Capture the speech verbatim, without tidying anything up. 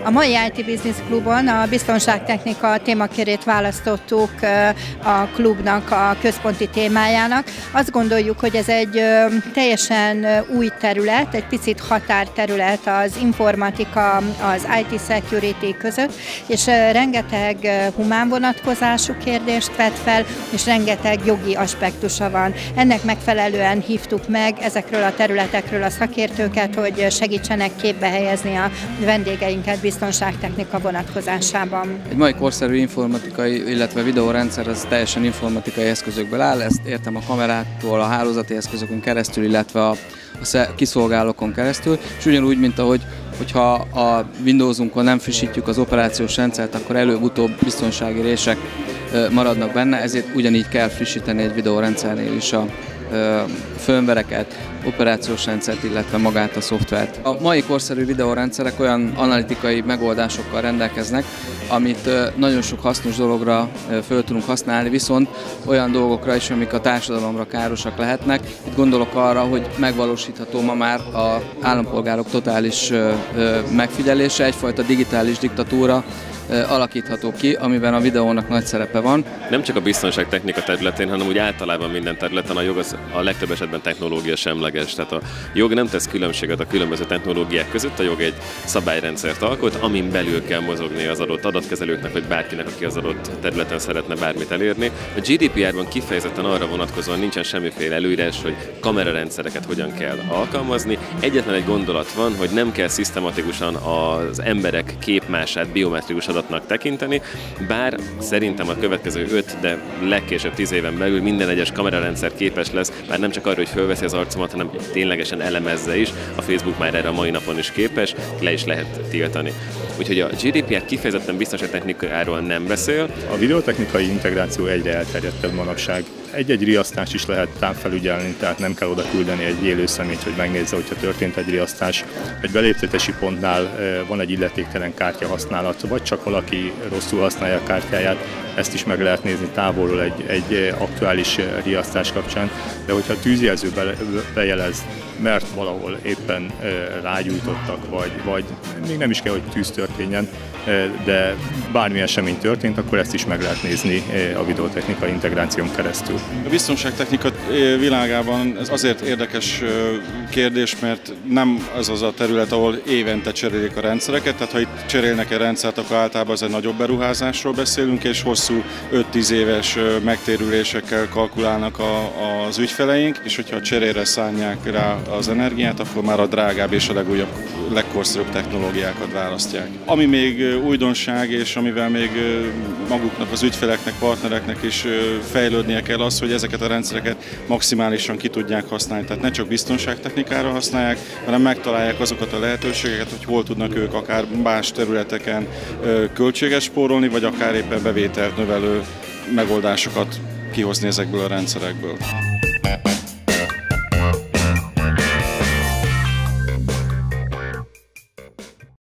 A mai i té Business Klubon a biztonságtechnika témakörét választottuk a klubnak a központi témájának. Azt gondoljuk, hogy ez egy teljesen új terület, egy picit határterület az informatika, az i té security között, és rengeteg humán vonatkozású kérdést vet fel, és rengeteg jogi aspektusa van. Ennek megfelelően hívtuk meg ezekről a területekről a szakértőket, hogy segítsenek képbe helyezni a vendégeinket biztonságtechnika vonatkozásában. Egy mai korszerű informatikai, illetve videórendszer az teljesen informatikai eszközökből áll, ezt értem a kamerától, a hálózati eszközökön keresztül, illetve a, a kiszolgálókon keresztül, és ugyanúgy, mint ahogy hogyha a Windowsunkon nem frissítjük az operációs rendszert, akkor előbb-utóbb biztonsági rések maradnak benne, ezért ugyanígy kell frissíteni egy videórendszernél is a firmvereket, operációs rendszert, illetve magát a szoftvert. A mai korszerű videórendszerek olyan analitikai megoldásokkal rendelkeznek, amit nagyon sok hasznos dologra föl tudunk használni, viszont olyan dolgokra is, amik a társadalomra károsak lehetnek. Itt gondolok arra, hogy megvalósítható ma már az állampolgárok totális megfigyelése, egyfajta digitális diktatúra alakítható ki, amiben a videónak nagy szerepe van. Nem csak a biztonságtechnika területén, hanem úgy általában minden területen a jog az a legtöbb esetben technológia semleges. Tehát a jog nem tesz különbséget a különböző technológiák között, a jog egy szabályrendszert alkot, amin belül kell mozogni az adott adatkezelőknek, vagy bárkinek, aki az adott területen szeretne bármit elérni. A gé dé pé er-ban kifejezetten arra vonatkozóan nincsen semmiféle előírás, hogy kamerarendszereket hogyan kell alkalmazni. Egyetlen egy gondolat van, hogy nem kell szisztematikusan az emberek képmását biometrikus adatnak tekinteni, bár szerintem a következő öt, de legkésőbb tíz éven belül minden egyes kamerarendszer képes lesz, már nem csak arra, hogy fölveszi az arcomat, hanem ténylegesen elemezze is. A Facebook már erre a mai napon is képes, le is lehet tiltani. Úgyhogy a gé dé pé er kifejezetten biztonságtechnikáról nem beszél. A videótechnikai integráció egyre elterjedtebb manapság. Egy-egy riasztást is lehet távfelügyelni, tehát nem kell oda küldeni egy élő személyt, hogy megnézze, hogyha történt egy riasztás. Egy beléptetési pontnál van egy illetéktelen kártya használat, vagy csak valaki rosszul használja a kártyáját, ezt is meg lehet nézni távolról egy, egy aktuális riasztás kapcsán. De hogyha a tűzjelző bejelez, mert valahol éppen rágyújtottak, vagy, vagy még nem is kell, hogy tűz történjen, de bármi esemény történt, akkor ezt is meg lehet nézni a videótechnikai integráción keresztül. A biztonságtechnika világában ez azért érdekes kérdés, mert nem az az a terület, ahol évente cserélik a rendszereket, tehát ha itt cserélnek egy rendszert, akkor általában az egy nagyobb beruházásról beszélünk, és hosszú öt-tíz éves megtérülésekkel kalkulálnak a, az ügyfeleink, és hogyha a cserére szánják rá az energiát, akkor már a drágább és a legújabb, legkorszerűbb technológiákat választják. Ami még újdonság, és amivel még maguknak, az ügyfeleknek, partnereknek is fejlődnie kell az, hogy ezeket a rendszereket maximálisan ki tudják használni. Tehát ne csak biztonságtechnikára használják, hanem megtalálják azokat a lehetőségeket, hogy hol tudnak ők akár más területeken költséget spórolni, vagy akár éppen bevételt növelő megoldásokat kihozni ezekből a rendszerekből.